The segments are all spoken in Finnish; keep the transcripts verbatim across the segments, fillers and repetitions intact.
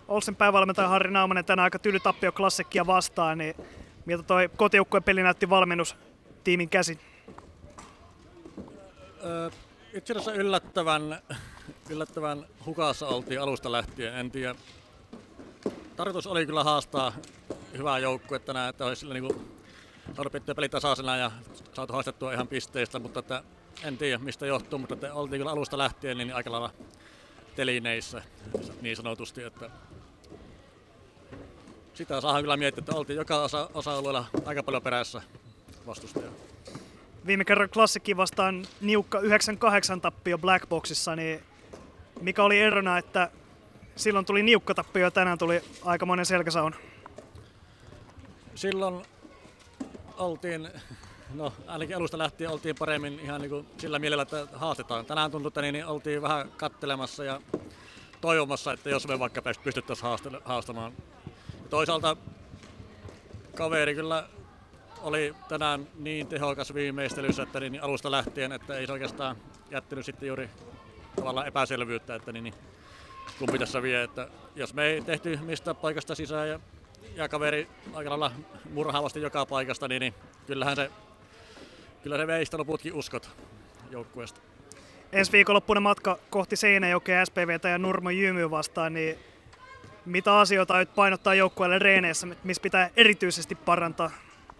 Olsen päävalmentaja Harri Naumanen tänään aika tyly tappio Klassikkia vastaan, niin miltä toi kotijoukkueen peli näytti valmennustiimin käsin? Öö, itse asiassa yllättävän, yllättävän hukassa oltiin alusta lähtien. En tiedä. Tarkoitus oli kyllä haastaa hyvää joukkuetta tänään, että olisi sillä niinku saatu pitää peli tasaisena ja saatu haastettua ihan pisteistä, mutta että en tiedä mistä johtuu, mutta että oltiin kyllä alusta lähtien niin aika lailla telineissä niin sanotusti, että sitä saadaan kyllä miettiä, että oltiin joka osa, osa-alueella aika paljon perässä vastustajaa. Viime kerran Klassikkiin vastaan niukka yhdeksän kahdeksan tappio Blackboxissa, niin mikä oli erona, että silloin tuli niukka tappio ja tänään tuli aikamoinen selkäsauna? Silloin oltiin, no ainakin alusta lähtien oltiin paremmin ihan niin kuin sillä mielellä, että haastetaan. Tänään tuntui, että niin oltiin vähän kattelemassa ja toivomassa, että jos me vaikka pystyttäisiin haastamaan. Ja toisaalta kaveri kyllä oli tänään niin tehokas viimeistelyssä, että niin alusta lähtien, että ei se oikeastaan jättänyt sitten juuri tavallaan epäselvyyttä, että niin kumpi tässä vie. Että jos me ei tehty mistä paikasta sisään ja, ja kaveri aika lailla murhaavasti joka paikasta, niin, niin kyllähän se, kyllä se vei sitä loputkin uskot joukkueesta. Ensi viikonloppuna matka kohti Seinäjokea, S P V:tä ja Nurmo Jymyä vastaan, niin mitä asioita nyt painottaa joukkueelle reeneissä, missä pitää erityisesti parantaa?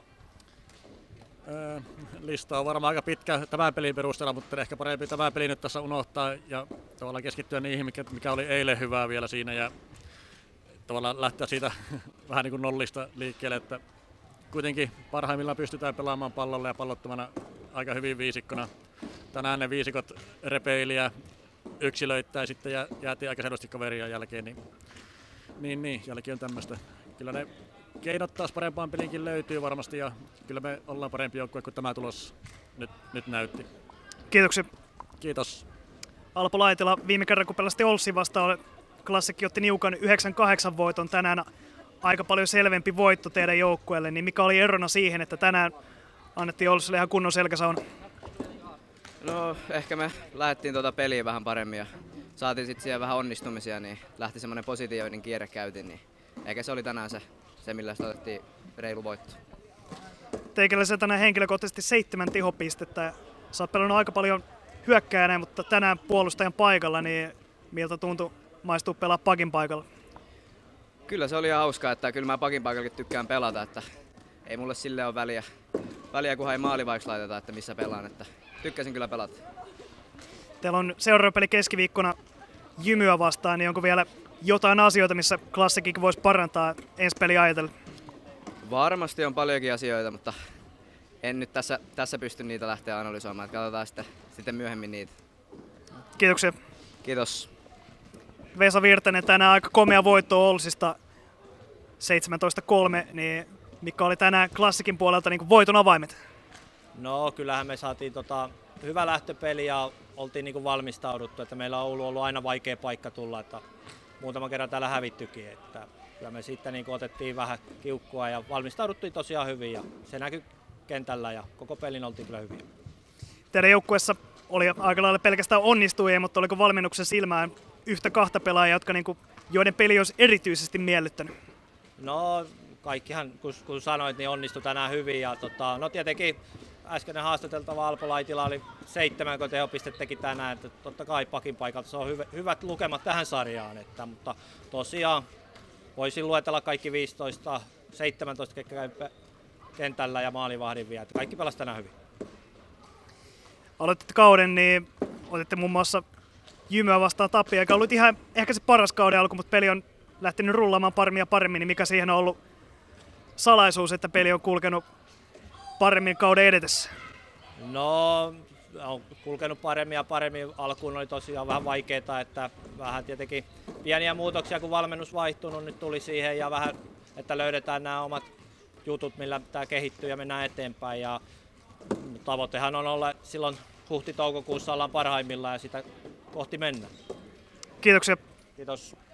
Öö, lista on varmaan aika pitkä tämän pelin perusteella, mutta ehkä parempi tämä peli nyt tässä unohtaa ja tavallaan keskittyä niihin, mikä, mikä oli eilen hyvää vielä siinä ja tavallaan lähteä siitä vähän niin kuin nollista liikkeelle, että kuitenkin parhaimmillaan pystytään pelaamaan pallolla ja pallottomana aika hyvin viisikkona. Tänään ne viisikot repeiliä yksilöittäin sitten ja jäätiin aika selvästi kaveria jälkeen, niin, niin, niin jälkeen on tämmöistä. Kyllä ne keinot taas parempaan pelinkin löytyy varmasti ja kyllä me ollaan parempi joukkue kuin tämä tulos nyt, nyt näytti. Kiitoksia. Kiitos. Alpo Laitila, viime kerran kun pelasti Olssin vastaan, Klassikki otti niukan yhdeksän kahdeksan voiton, tänään aika paljon selvempi voitto teidän joukkueelle, niin mikä oli erona siihen, että tänään annettiin Olssille ihan kunnon selkäsauna? No ehkä me lähdettiin tuota peliä vähän paremmin ja saatiin sitten siellä vähän onnistumisia, niin lähti semmoinen positiivinen kierre käytiin, niin eikä se oli tänään se, se millä sitä otettiin reilu voitto. Teikällä se tänään henkilökohtaisesti seitsemän tehopistettä. Sä oot pelannut aika paljon hyökkääjänä, mutta tänään puolustajan paikalla, niin miltä tuntui maistuu pelaa pakin paikalla? Kyllä se oli ihan hauskaa, että kyllä mä pakin paikallakin tykkään pelata, että ei mulle sille ole väliä, väliä kunhan ei maalivaiheeksi laiteta, että missä pelaan, että tykkäsin kyllä pelata. Teillä on seuraava peli keskiviikkona Jymyä vastaan, niin onko vielä jotain asioita, missä Klassikkikin voisi parantaa ensi peli ajatellen? Varmasti on paljonkin asioita, mutta en nyt tässä, tässä pysty niitä lähteä analysoimaan, että katsotaan sitten, sitten myöhemmin niitä. Kiitoksia. Kiitos. Vesa Virtanen, tänään aika komea voitto Olsista seitsemäntoista kolme, niin mikä oli tänään Klassikin puolelta niin kuin voiton avaimet? No kyllähän me saatiin tota, hyvä lähtöpeli ja oltiin niin kuin valmistauduttu, että meillä on ollut, ollut aina vaikea paikka tulla, että muutama kerran täällä hävittykin, että kyllä me sitten niin kuin otettiin vähän kiukkua ja valmistauduttiin tosiaan hyvin ja se näkyi kentällä ja koko pelin oltiin kyllä hyviä. Teidän joukkueessa oli aika lailla pelkästään onnistujia, mutta oliko valmennuksen silmään yhtä kahta pelaajaa, jotka niin kuin, joiden peli olisi erityisesti miellyttänyt? No kaikkihan, kun, kun sanoit, niin onnistui tänään hyvin ja tota, no tietenkin äskeinen haastateltava Alpo Laitila oli seitsemän, kun tehopistet teki tänään, että totta kai pakin paikalta se on hyvä, hyvät lukemat tähän sarjaan, että, mutta tosiaan voisin luetella kaikki viisitoista, seitsemäntoista kentällä ja maalivahdin vielä, että kaikki pelasi tänään hyvin. Aloititte kauden, niin otitte muun muassa Jymyä vastaan tappia, eikä ollut ihan ehkä se paras kauden alku, mutta peli on lähtenyt rullaamaan paremmin ja paremmin, niin mikä siihen on ollut salaisuus, että peli on kulkenut paremmin kauden edetessä? No, on kulkenut paremmin ja paremmin. Alkuun oli tosiaan vähän vaikeaa, että vähän tietenkin pieniä muutoksia, kun valmennus vaihtunut, nyt tuli siihen ja vähän, että löydetään nämä omat jutut, millä tämä kehittyy ja mennään eteenpäin. Ja tavoitehan on olla silloin huhti-toukokuussa ollaan parhaimmillaan ja sitä kohti mennään. Kiitoksia. Kiitos.